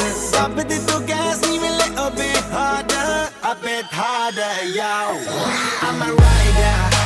gas. Up a little gas, even a little bit harder, a bit harder, yo. I'm a rider.